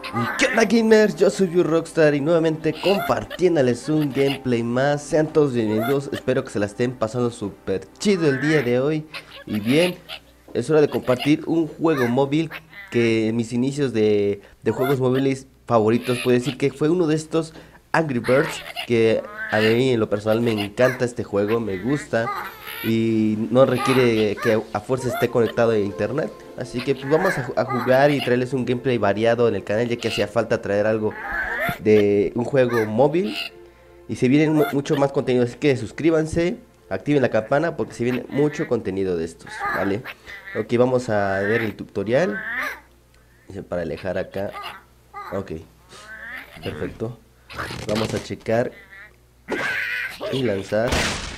¿Qué onda, gamers? Yo soy Rockstar y nuevamente compartiéndoles un gameplay más. Sean todos bienvenidos, espero que se la estén pasando súper chido el día de hoy. Y bien, es hora de compartir un juego móvil que en mis inicios de juegos móviles favoritos puedo decir que fue uno de estos Angry Birds que a mí en lo personal me encanta este juego, me gusta y no requiere que a fuerza esté conectado a internet. Así que pues vamos a jugar y traerles un gameplay variado en el canal, ya que hacía falta traer algo de un juego móvil. Y se viene mucho más contenido, así que suscríbanse, activen la campana porque se viene mucho contenido de estos, ¿vale? Ok, vamos a ver el tutorial. Para alejar acá. Ok, perfecto. Vamos a checar y lanzar.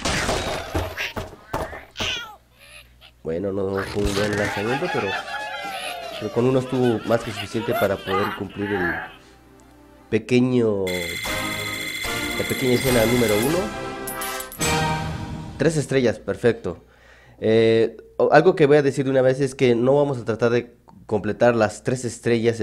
Bueno, no fue un buen lanzamiento, pero con uno estuvo más que suficiente para poder cumplir pequeño, la pequeña escena número uno. 3 estrellas, perfecto. Algo que voy a decir de una vez es que no vamos a tratar de completar las 3 estrellas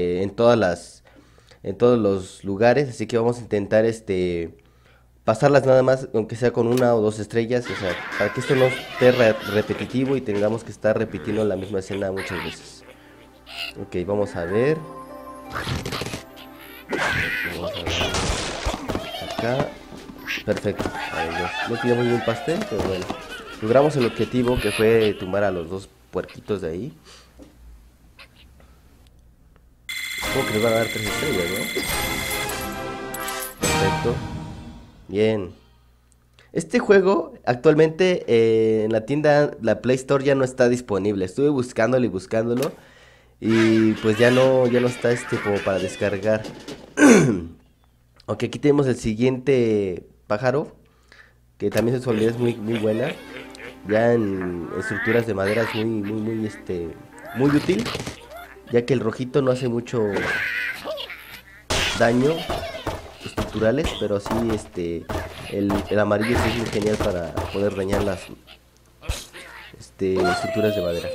en todos los lugares, así que vamos a intentar pasarlas nada más, aunque sea con 1 o 2 estrellas, o sea, para que esto no esté repetitivo y tengamos que estar repitiendo la misma escena muchas veces. Ok, vamos a ver. Vamos a ver acá. Perfecto. Ahí no pillamos ni un pastel, pero bueno. Logramos el objetivo que fue tumbar a los dos puerquitos de ahí. Supongo que les van a dar 3 estrellas, ¿no? Perfecto. Bien. Este juego actualmente en la tienda, la Play Store ya no está disponible. Estuve buscándolo y buscándolo y pues ya no está como para descargar. Ok, aquí tenemos el siguiente pájaro, que también su habilidad es muy buena. Ya en estructuras de madera es muy útil, ya que el rojito no hace mucho daño estructurales, pero sí el amarillo sí es muy genial para poder dañar las estructuras de madera.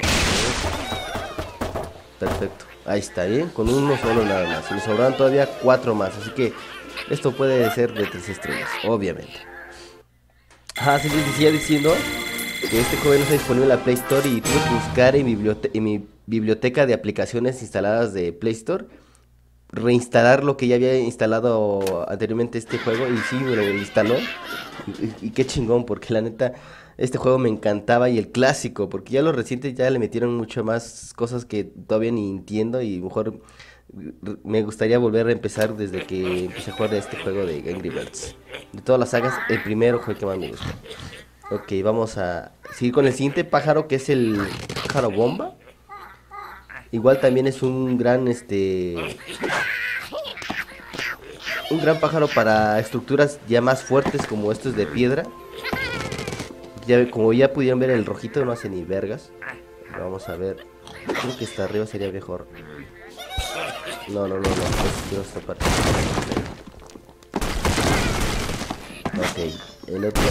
Perfecto, ahí está, bien, con uno solo nada más. Y me sobraron todavía 4 más, así que esto puede ser de 3 estrellas, obviamente. Ah, sí les decía diciendo que este juego no está disponible en la Play Store y tuve que buscar en mi biblioteca de aplicaciones instaladas de Play Store, reinstalar lo que ya había instalado anteriormente este juego y sí, me lo instaló y qué chingón, porque la neta este juego me encantaba y el clásico, porque ya los recientes ya le metieron mucho más cosas que todavía ni entiendo y mejor me gustaría volver a empezar desde que empecé a jugar este juego de Angry Birds. De todas las sagas, el primero fue el que más me gustó. Ok, vamos a seguir con el siguiente pájaro, que es el pájaro bomba. Igual también es un gran pájaro para estructuras ya más fuertes como estos de piedra. Ya, como ya pudieron ver, el rojito no hace ni vergas. Vamos a ver. Creo que está arriba sería mejor. No, quiero esta parte. Ok, el otro.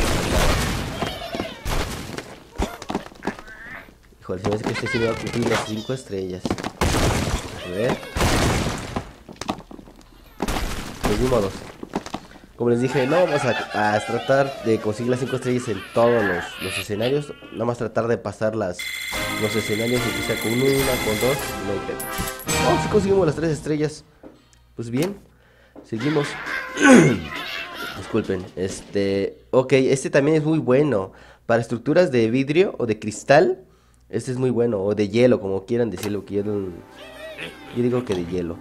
Híjole, se me hace que este sí me va a cumplir las 5 estrellas. A ver. Pues ni modos. Como les dije, no vamos a tratar de conseguir las 5 estrellas en todos los escenarios. Nada más tratar de pasar los escenarios, que sea con una, con dos, no hay pedo. Vamos, si conseguimos las 3 estrellas. Pues bien, seguimos. Disculpen, ok, este también es muy bueno. Para estructuras de vidrio o de cristal, este es muy bueno. O de hielo, como quieran decirlo, que yo digo que de hielo.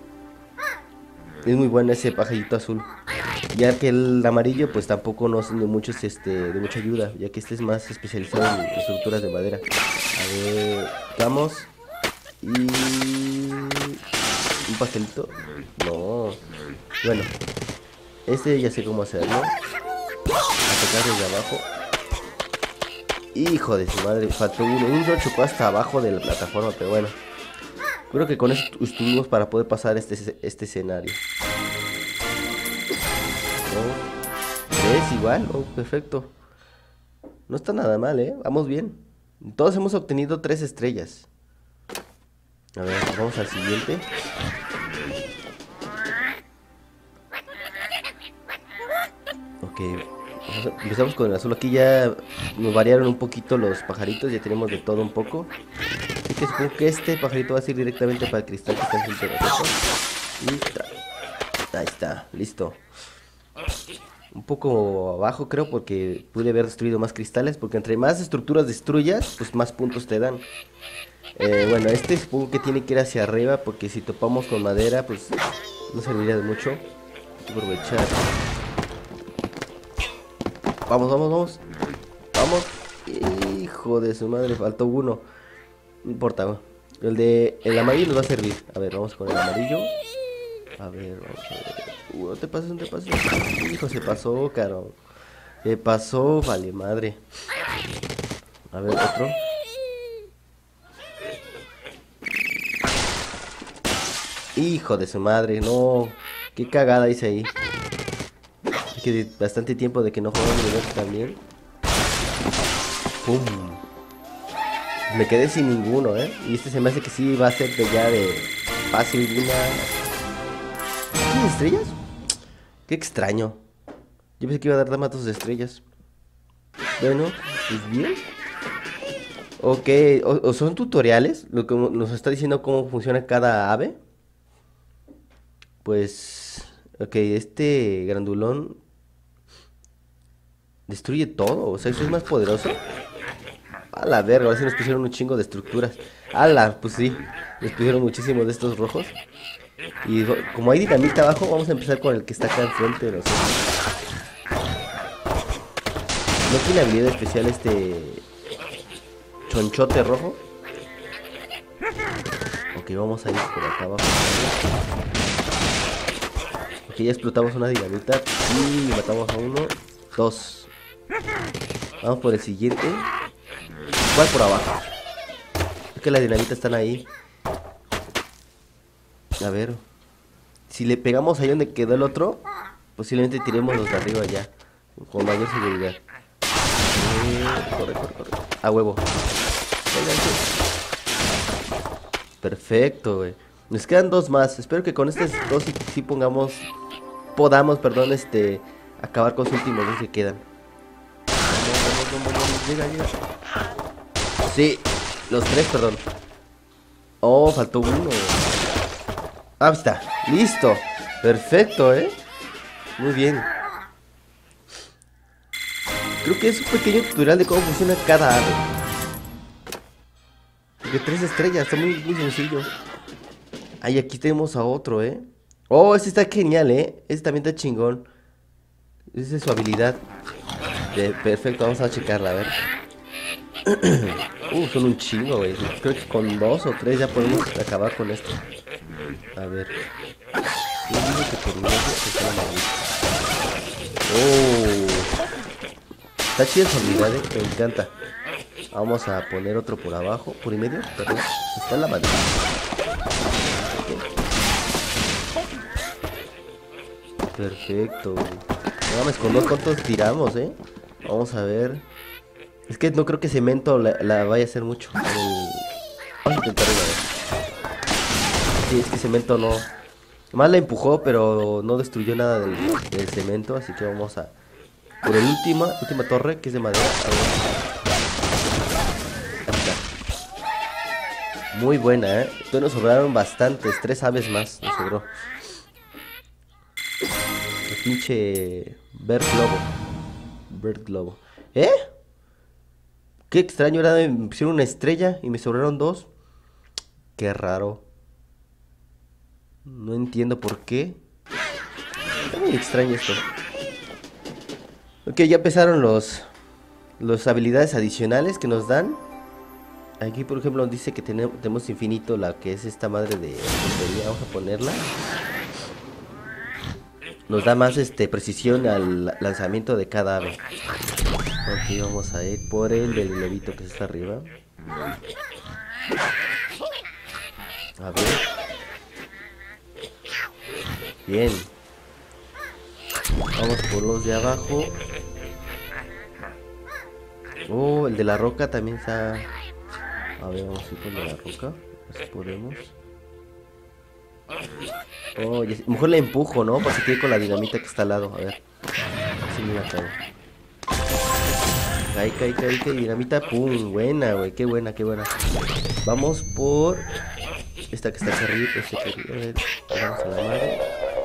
Es muy bueno ese pajarito azul. Ya que el amarillo pues tampoco no es de mucha ayuda, ya que este es más especializado en estructuras de madera. A ver, vamos. Y un pastelito. No. Bueno, ya sé cómo hacerlo. Atacar desde abajo. Hijo de su madre, faltó uno. Un chocó hasta abajo de la plataforma, pero bueno. Creo que con eso estuvimos para poder pasar este escenario. ¿Ves? Igual, oh, perfecto. No está nada mal, vamos bien. Todos hemos obtenido 3 estrellas. A ver, vamos al siguiente. Ok, empezamos con el azul. Aquí ya nos variaron un poquito los pajaritos, ya tenemos de todo un poco. Así que supongo que este pajarito va a ir directamente para el cristal que está enfrente de nosotros. Ahí está, listo. Un poco abajo creo porque pude haber destruido más cristales, porque entre más estructuras destruyas, pues más puntos te dan. Bueno, este supongo que tiene que ir hacia arriba, porque si topamos con madera, pues no serviría de mucho. Hay que aprovechar. Vamos, vamos, vamos. Vamos. Hijo de su madre, faltó uno. No importa. El amarillo nos va a servir. A ver, vamos con el amarillo. A ver, vamos a ver. No te pases, no te pases. Hijo, se pasó, caro. Se pasó, vale madre. A ver, otro. Hijo de su madre, no. Qué cagada hice ahí. Es que bastante tiempo de que no jugaba niveles también. ¡Pum! Me quedé sin ninguno, ¿eh? Y este se me hace que sí va a ser de ya de fácil una... ¿Tiene estrellas? Qué extraño. Yo pensé que iba a dar más 2 estrellas. Bueno, pues bien. Ok, o son tutoriales, lo que nos está diciendo cómo funciona cada ave. Pues, ok, este grandulón destruye todo, o sea, eso es más poderoso. A la verga, ahora sí nos pusieron un chingo de estructuras. Ala, pues sí, nos pusieron muchísimos de estos rojos. Y como hay dinamita abajo, vamos a empezar con el que está acá enfrente de nosotros. No tiene habilidad especial este chonchote rojo. Ok, vamos a ir por acá abajo. Ok, ya explotamos una dinamita y matamos a uno. 2. Vamos por el siguiente. ¿Cuál por abajo? Es que las dinamitas están ahí. A ver. Si le pegamos ahí donde quedó el otro, posiblemente tiremos los de arriba ya. Con mayor seguridad. Corre, corre, corre. A huevo. Perfecto, güey. Nos quedan 2 más. Espero que con estos 2 sí podamos, perdón, acabar con los últimos 2 que quedan. Vamos, llega, llega. Sí, los 3, perdón. Oh, faltó uno. Ah, está. Listo. Perfecto, muy bien. Creo que es un pequeño tutorial de cómo funciona cada ave. De 3 estrellas, está muy, muy sencillo. Ay, aquí tenemos a otro, Oh, este está genial, Este también está chingón. Esa es su habilidad. Perfecto, vamos a checarla, a ver. Son un chingo, güey. Creo que con 2 o 3 ya podemos acabar con esto. A ver. Yo digo que por medio está la está chida su habilidad, me encanta. Vamos a poner otro por abajo, por y medio, perdón. Está en la madera. Perfecto, güey. No mames, con 2 cuantos tiramos, Vamos a ver. Es que no creo que cemento la vaya a hacer mucho. Vamos a intentar una vez. Sí, es que cemento no. Más la empujó, pero no destruyó nada del cemento. Así que vamos a por el última torre, que es de madera. Muy buena, Entonces nos sobraron bastantes. 3 aves más nos sobró. El pinche Bird Globo. Qué extraño, era me pusieron una estrella y me sobraron 2. Qué raro. No entiendo por qué. Está muy extraño esto. Ok, ya empezaron los habilidades adicionales que nos dan. Aquí por ejemplo nos dice que tenemos infinito, la que es esta madre de puntería. Vamos a ponerla. Nos da más precisión al lanzamiento de cada ave. Ok, vamos a ir por el del globito que está arriba. A ver. Bien. Vamos por los de abajo. Oh, el de la roca también está. A ver, vamos a ir por el de la roca. Si podemos. Oh, mejor le empujo, ¿no? Para que quede con la dinamita que está al lado. A ver. Así me la cago. Cae, dinamita. Pum, buena, güey. Qué buena, qué buena. Vamos por esta que está acá arriba. A ver, vamos a la madre.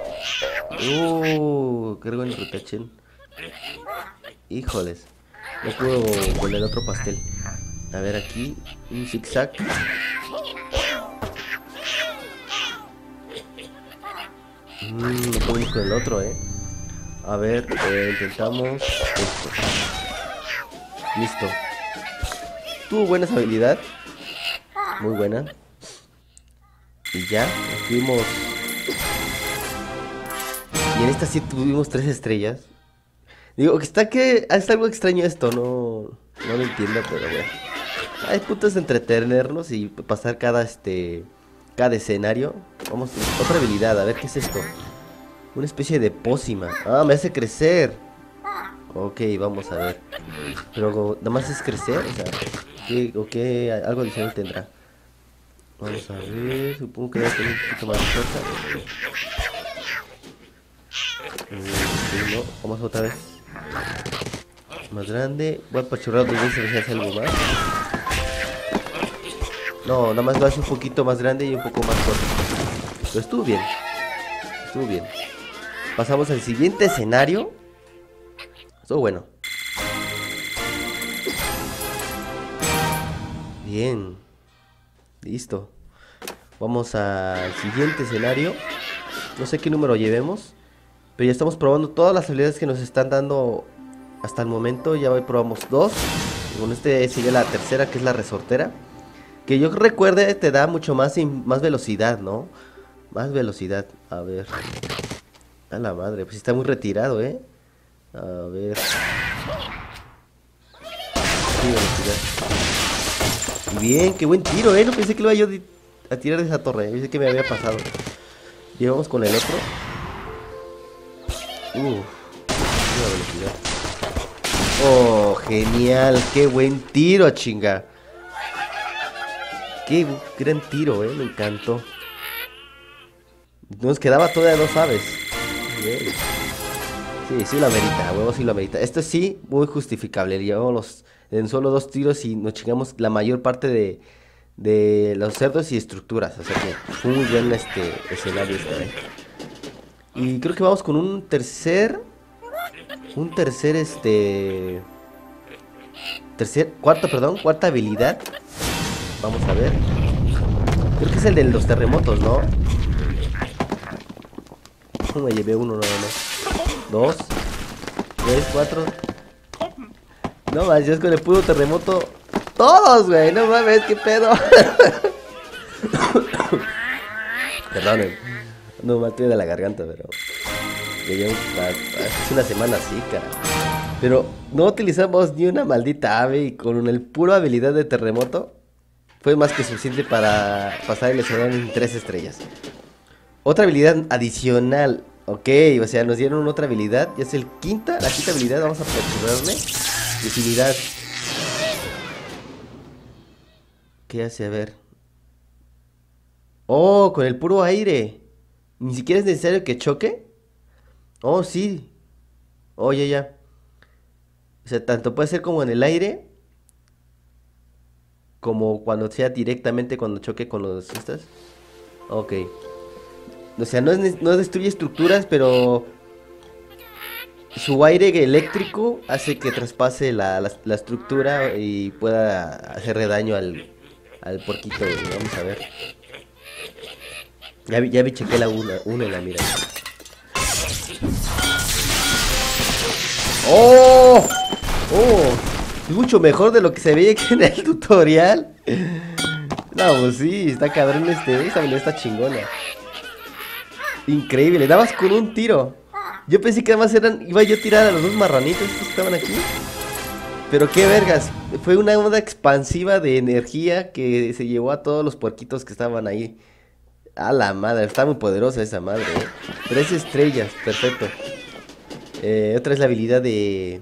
Qué buen rutachén. Híjoles. No puedo con el otro pastel. A ver aquí. Un zigzag. No podemos con el otro, A ver, intentamos esto. Listo. Tuvo buena habilidad. Muy buena. Y ya, tuvimos. Y en esta sí tuvimos 3 estrellas. Digo, que es algo extraño esto, no lo entiendo, pero bueno. Hay puntos de entretenernos y pasar cada escenario. Vamos, otra habilidad, a ver qué es esto. Una especie de pócima. Ah, me hace crecer. Ok, vamos a ver. Pero nada más es crecer, o sea, ¿qué algo adicional tendrá? Vamos a ver, supongo que debe tener un poquito más de fuerza. No, vamos otra vez. Más grande. Voy a apachurrar 2 veces a ver si hace algo más. No, nada más lo hace un poquito más grande y un poco más corto. Pero estuvo bien. Estuvo bien. Pasamos al siguiente escenario. Estuvo bueno. Bien. Listo. Vamos al siguiente escenario. No sé qué número llevemos, pero ya estamos probando todas las habilidades que nos están dando hasta el momento. Ya hoy probamos 2. Con este sigue la tercera, que es la resortera. Que yo recuerde te da mucho más velocidad, ¿no? Más velocidad. A ver. A la madre, pues está muy retirado, A ver. Sí, velocidad. Bien, qué buen tiro, No pensé que lo iba yo a tirar de esa torre. Pensé que me había pasado. Llevamos con el otro. Una velocidad. Oh, genial. Qué buen tiro, chinga. Qué gran tiro, me encantó. Nos quedaba todavía 2 aves. Bien. Sí lo amerita, huevo, sí lo amerita. Esto sí, muy justificable. Llevamos en solo 2 tiros y nos chingamos la mayor parte de los cerdos y estructuras. O sea que fue muy bien escenario Y creo que vamos con cuarta habilidad. Vamos a ver. Creo que es el de los terremotos, ¿no? Me llevé uno nada más. 2, 3, 4. No más, es con el puro terremoto. Todos, güey, no mames, qué pedo. Perdonen. No me estoy de la garganta, pero ya llevo hace una semana así, cara. Pero no utilizamos ni una maldita ave y con el puro habilidad de terremoto fue más que suficiente para pasar el escenario en 3 estrellas. Otra habilidad adicional. Ok, o sea, nos dieron otra habilidad. Ya es la quinta habilidad. Vamos a apachurrarle. Definidad. ¿Qué hace? A ver. Oh, con el puro aire. Ni siquiera es necesario que choque. Oh, sí. Oh, ya. O sea, tanto puede ser como en el aire, como cuando sea directamente cuando choque con los estas. Ok. O sea, no destruye estructuras, pero su aire eléctrico hace que traspase la estructura y pueda hacerle daño al porquito. Vamos a ver. Ya vi, chequé la una en la mira. ¡Oh! ¡Oh! Mucho mejor de lo que se veía aquí en el tutorial. No, pues sí, está cabrón esta habilidad está chingona. Increíble, dabas con un tiro. Yo pensé que además iba yo a tirar a los 2 marranitos estos que estaban aquí. Pero qué vergas, fue una onda expansiva de energía que se llevó a todos los puerquitos que estaban ahí. A la madre, está muy poderosa esa madre, 3 estrellas, perfecto. Otra es la habilidad de...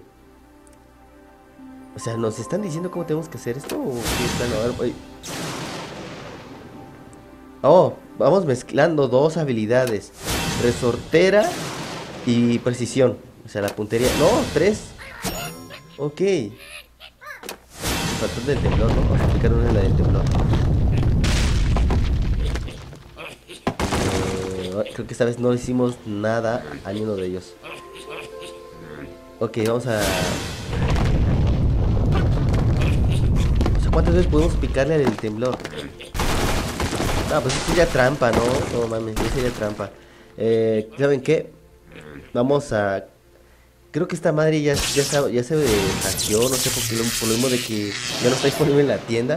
O sea, ¿nos están diciendo cómo tenemos que hacer esto? ¿O qué están? A ver, Oh, vamos mezclando dos habilidades. Resortera y precisión. O sea, la puntería. No, tres. Ok. Faltó el del temblor, ¿no? Vamos a aplicar una de la del temblor. Creo que esta vez no hicimos nada a ninguno de ellos. Ok, vamos a... O sea, ¿cuántas veces podemos picarle al del temblor? Ah, pues eso sería trampa, ¿no? No mames, eso sería trampa. ¿Saben qué? Vamos a... Creo que esta madre ya se hackeó, no sé por lo mismo de que ya no está disponible en la tienda.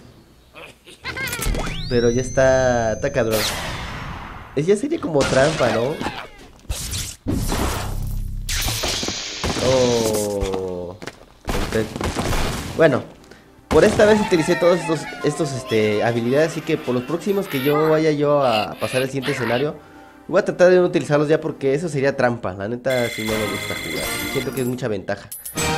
Pero ya está cabrón. Ya sería como trampa, ¿no? Oh, perfecto. Bueno, por esta vez utilicé todos estos habilidades, así que por los próximos que yo vaya a pasar al siguiente escenario, voy a tratar de no utilizarlos ya porque eso sería trampa. La neta, si no me gusta jugar. Siento que es mucha ventaja.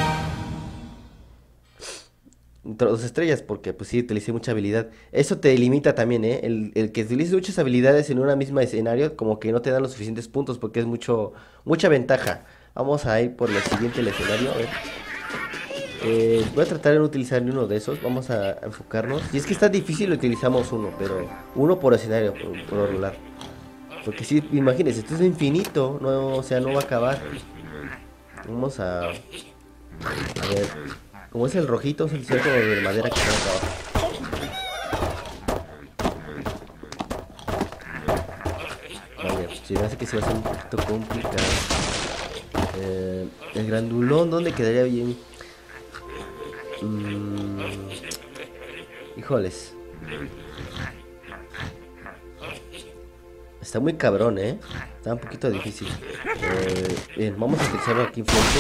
Dos estrellas, porque pues sí, utilicé mucha habilidad. Eso te limita también, ¿eh? El que utilices muchas habilidades en una misma escenario, como que no te dan los suficientes puntos, porque es mucha ventaja. Vamos a ir por el siguiente escenario, a ver. Voy a tratar de no utilizar ni uno de esos. Vamos a enfocarnos. Si es que está difícil, utilizamos uno, pero uno por escenario, por lo regular. Porque si, imagínense, esto es infinito, no, o sea, no va a acabar. Vamos a ver. Como es el rojito, es el círculo de madera que está acá abajo. Vale, se me hace que se va a hacer un poquito complicado. El grandulón, ¿dónde quedaría bien? Híjoles. Está muy cabrón, ¿eh? Está un poquito difícil. Bien, vamos a utilizarlo aquí enfrente.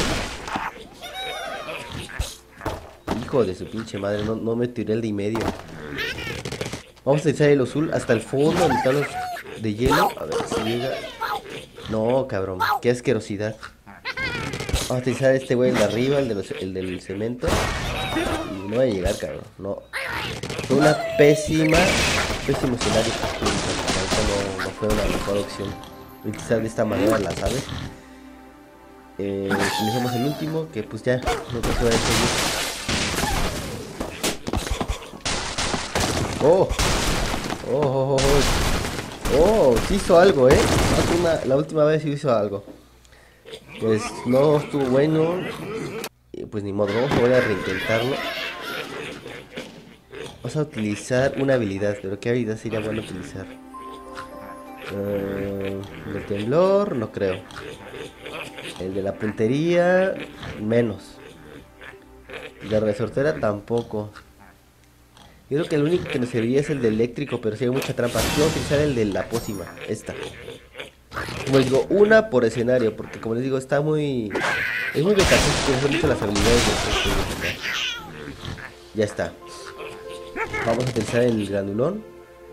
Hijo de su pinche madre, no me tiré el de y medio. Vamos a utilizar el azul hasta el fondo, donde están los de hielo. A ver si llega. No, cabrón, qué asquerosidad. Vamos a utilizar este güey, el de arriba, el del cemento. Y no va a llegar, cabrón, no. Fue una pésimo escenario. No fue una mejor opción utilizar de esta manera las aves. Utilizamos el último, que pues ya no pasó de eso. Sí hizo algo, la última vez sí hizo algo. Pues no estuvo bueno. Pues ni modo, vamos a volver a reintentarlo. Vamos a utilizar una habilidad, pero ¿qué habilidad sería bueno utilizar? El del temblor, no creo. El de la puntería, menos. El de resortera, tampoco. Yo creo que el único que nos serviría es el de eléctrico, pero si hay mucha trampa. Quiero utilizar el de la pócima, esta. Como les digo, una por escenario, porque como les digo, está muy... Es muy ventajoso utilizar mucho las habilidades de este. Ya está. Vamos a utilizar el grandulón.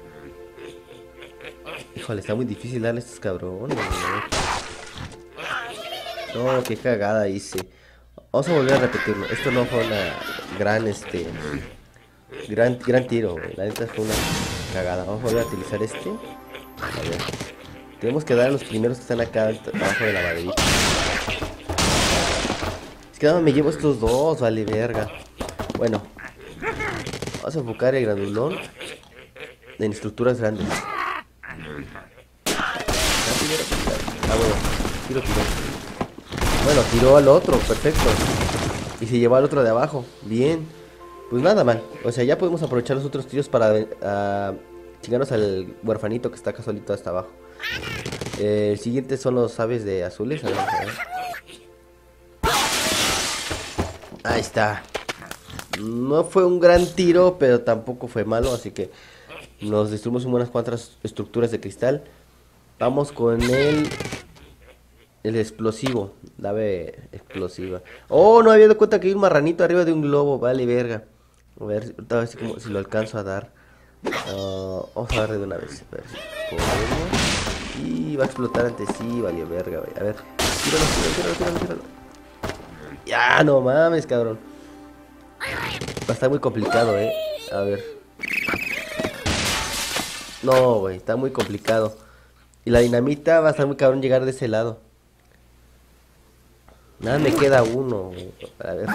Híjole, está muy difícil darle a estos cabrones. No, qué cagada hice. Vamos a volver a repetirlo. Esto no fue una gran tiro, güey. La neta fue una cagada. Vamos a volver a utilizar este. A ver. Tenemos que dar a los primeros que están acá abajo de la maderita. Es que nada, me llevo estos dos, vale verga. Bueno, vamos a enfocar el grandulón en estructuras grandes. Bueno, tiró. Bueno, tiró al otro, perfecto. Y se llevó al otro de abajo. Bien. Pues nada mal. O sea, ya podemos aprovechar los otros tiros para chingarnos al huerfanito que está acá solito hasta abajo. El siguiente son los aves de azules. A ver. Ahí está. No fue un gran tiro, pero tampoco fue malo. Así que nos destruimos unas cuantas estructuras de cristal. Vamos con el explosivo. La ave explosiva. Oh, no había dado cuenta que hay un marranito arriba de un globo. Vale, verga. A ver si lo alcanzo a dar. Vamos a darle de una vez. A ver si podemos. Y va a explotar antes. Sí, vale, verga, güey. A ver. Tíralo. Ya, no mames, cabrón. Va a estar muy complicado, A ver. No, güey, está muy complicado. Y la dinamita va a estar muy cabrón llegar de ese lado. Nada, me queda uno, güey. A ver.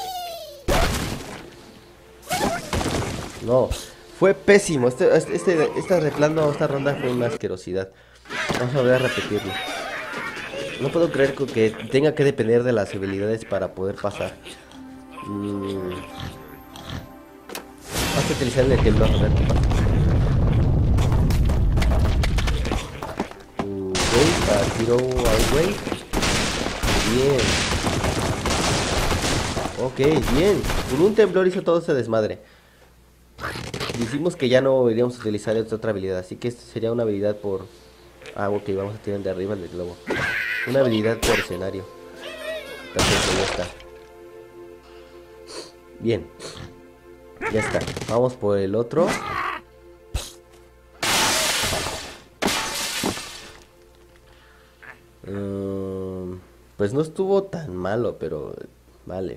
No, fue pésimo. Esta replano, esta ronda fue una asquerosidad. Vamos a volver a repetirlo. No puedo creer que tenga que depender de las habilidades para poder pasar. Vamos a utilizar el temblor a ver qué pasa. Tiro away. Bien. Ok, bien. Con un temblor hizo todo ese desmadre. Dijimos que ya no iríamos a utilizar esta otra habilidad, así que esta sería una habilidad por... Ah, ok, vamos a tirar de arriba el del globo. Una habilidad por escenario. Perfecto, ya está. Bien. Ya está. Vamos por el otro. Pues no estuvo tan malo, pero... Vale.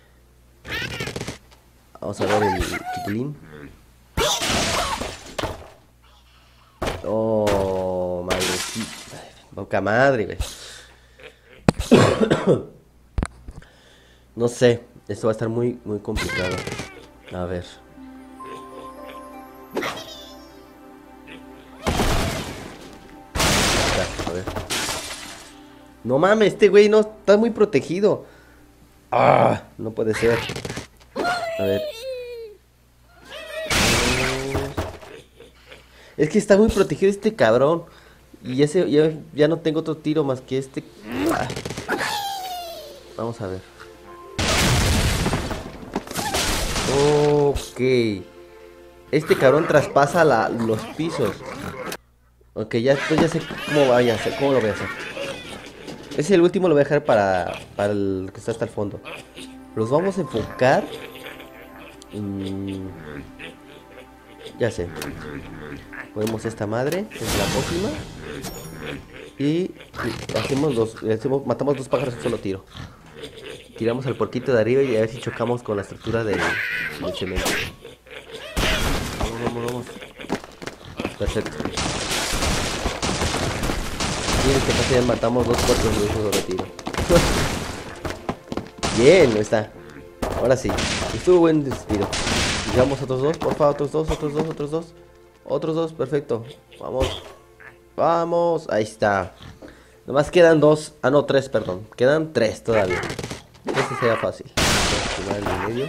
Vamos a ver el chiquilín. Oh, madrecita. Poca madre, güey. No sé. Esto va a estar muy complicado. A ver. A ver. No mames, este güey no está muy protegido. Ah, no puede ser. A ver. Es que está muy protegido este cabrón. Y ya no tengo otro tiro más que este. Ah. Vamos a ver. Ok. Este cabrón traspasa los pisos. Ok, ya sé cómo lo voy a hacer. Es el último, lo voy a dejar para el que está hasta el fondo. Los vamos a enfocar. Ya sé. Ponemos esta madre, es la próxima. Y matamos dos pájaros en un solo tiro. Tiramos al porquito de arriba y a ver si chocamos con la estructura del cemento. Vamos. Perfecto. Miren que pasa, ya matamos dos cuartos de un solo tiro. Bien, ahí está. Ahora sí, estuvo buen tiro. Digamos otros dos, por favor, otros dos, perfecto. Vamos, ahí está. Nomás quedan dos, no, tres, perdón. Quedan tres todavía. Este sería fácil. En el medio.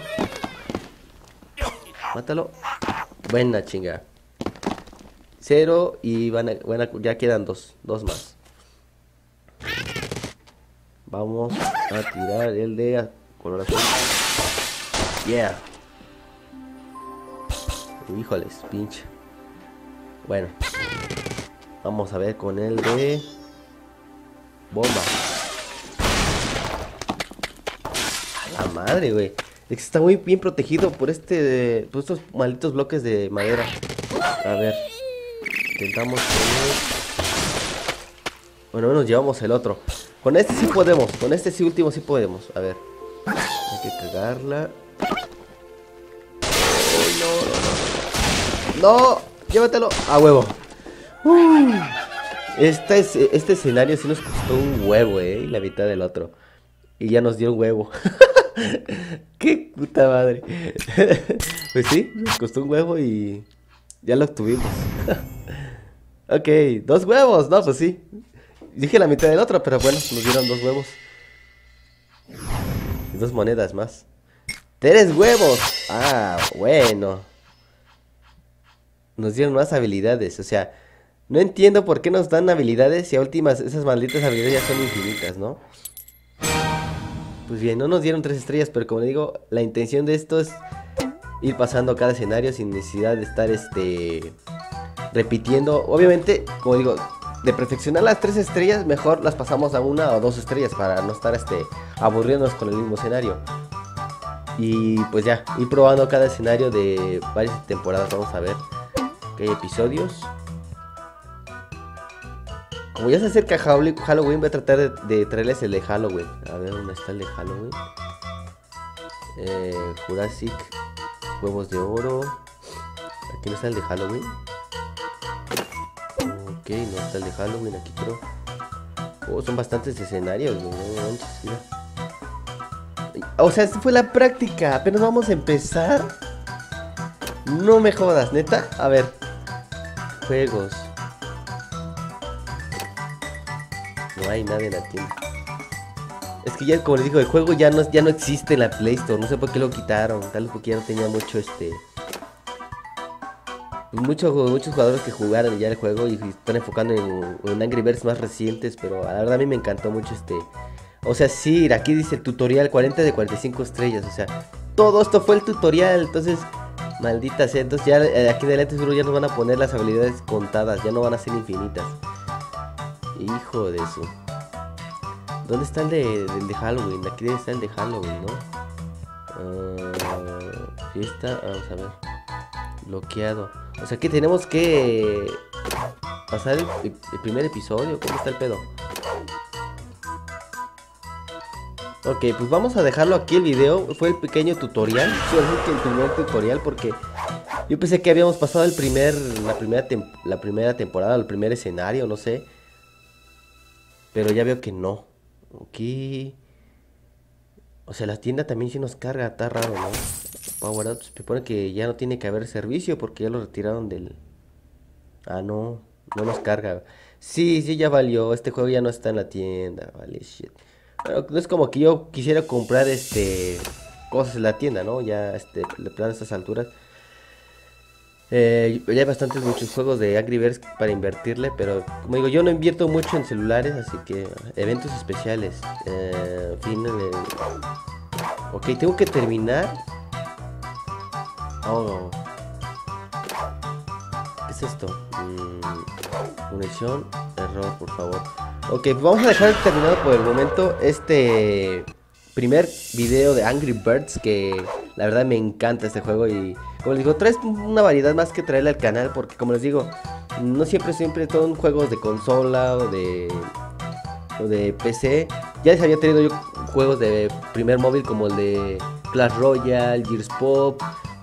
Mátalo. Buena chinga. Cero y ya quedan dos más. Vamos a tirar el de color azul. Yeah. Híjoles, pinche. Bueno. Vamos a ver con el de bomba. A la madre, güey. Es que está muy bien protegido por por estos malditos bloques de madera. A ver. Intentamos poner... Bueno, nos llevamos el otro. Con este sí podemos. Con este sí último sí podemos. A ver. Hay que cagarla. ¡Uy, no! ¡Llévatelo! ¡A huevo! Este escenario sí nos costó un huevo, y la mitad del otro. Y ya nos dio un huevo. ¡Qué puta madre! Pues sí, nos costó un huevo y ya lo obtuvimos. Ok, 2 huevos, no, pues sí. Dije la mitad del otro, pero bueno, nos dieron 2 huevos. Y 2 monedas más. 3 huevos. Ah, bueno. Nos dieron más habilidades, o sea, no entiendo por qué nos dan habilidades y a últimas esas malditas habilidades ya son infinitas, ¿no? Pues bien, no nos dieron 3 estrellas, pero como digo, la intención de esto es ir pasando cada escenario sin necesidad de estar repitiendo. Obviamente, como digo, de perfeccionar las 3 estrellas, mejor las pasamos a 1 o 2 estrellas para no estar aburriéndonos con el mismo escenario. Y pues ya, ir probando cada escenario de varias temporadas. Vamos a ver qué episodios. Como ya se acerca Halloween, voy a tratar de traerles el de Halloween. A ver, ¿dónde está el de Halloween? Jurassic, huevos de oro. Aquí no está el de Halloween. no está el de Halloween aquí, pero... Oh, son bastantes escenarios, güey, no manches, mira. O sea, esta fue la práctica, apenas vamos a empezar. No me jodas, neta. A ver, juegos. No hay nada en la tienda. Es que ya, como les digo, el juego ya no existe en la Play Store. No sé por qué lo quitaron. Tal vez porque ya no tenía mucho muchos jugadores que jugaron ya el juego y están enfocando en Angry Birds más recientes. Pero la verdad a mí me encantó mucho O sea, sí, aquí dice tutorial 40 de 45 estrellas. O sea, todo esto fue el tutorial. Entonces, maldita sea. Entonces ya aquí en adelante seguro ya nos van a poner las habilidades contadas. Ya no van a ser infinitas. Hijo de eso. ¿Dónde está el de Halloween? Aquí debe estar el de Halloween, ¿no? Fiesta, vamos a ver. Bloqueado. O sea que tenemos que pasar el primer episodio. ¿Cómo está el pedo? Ok, pues vamos a dejarlo aquí el video. Fue el pequeño tutorial. Sí, el primer tutorial porque yo pensé que habíamos pasado la primera temporada, el primer escenario, no sé. Pero ya veo que no. Aquí. O sea, la tienda también sí nos carga, está raro, ¿no? Power Up, se pone que ya no tiene que haber servicio porque ya lo retiraron del... Ah, no nos carga. Sí, ya valió, este juego ya no está en la tienda, vale, shit. Pero no es como que yo quisiera comprar cosas en la tienda, ¿no? Ya de plan a estas alturas. Ya hay muchos juegos de Angry Birds para invertirle, pero como digo, yo no invierto mucho en celulares, así que eventos especiales. Ok, tengo que terminar. Oh, ¿qué es esto? Conexión, error, por favor. Ok, pues vamos a dejar terminado por el momento este primer video de Angry Birds, que la verdad me encanta este juego. Y como les digo, traes una variedad más que traerle al canal, porque como les digo, no siempre son juegos de consola o de PC. Ya les había tenido yo juegos de primer móvil como el de Clash Royale, Gears Pop.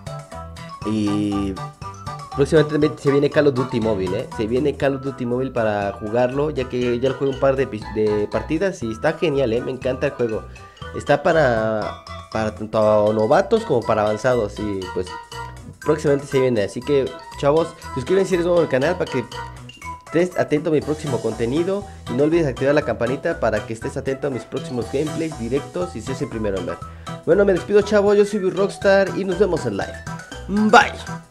Y próximamente se viene Call of Duty móvil, Se viene Call of Duty móvil para jugarlo, ya que ya lo juego un par de partidas y está genial, Me encanta el juego. Está para tanto novatos como para avanzados y pues próximamente se viene. Así que, chavos, suscríbanse si eres nuevo al canal para que estés atento a mi próximo contenido. Y no olvides activar la campanita para que estés atento a mis próximos gameplays directos y seas el primero en ver. Bueno, me despido, chavos, yo soy Rockstar y nos vemos en live. Bye.